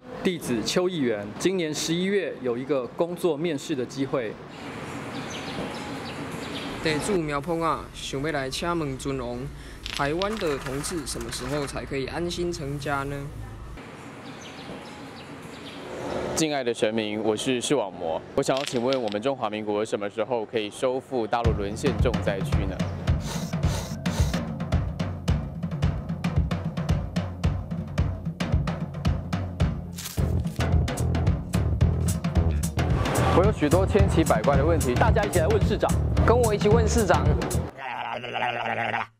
弟子邱议员今年11月有一个工作面试的机会。 地主苗鹏啊，想要来请问尊王，台湾的同志什么时候才可以安心成家呢？ 敬爱的神明，我是视网膜，我想要请问，我们中华民国什么时候可以收复大陆沦陷重灾区呢？我有许多千奇百怪的问题，大家一起来问市长， 跟我一起问市长。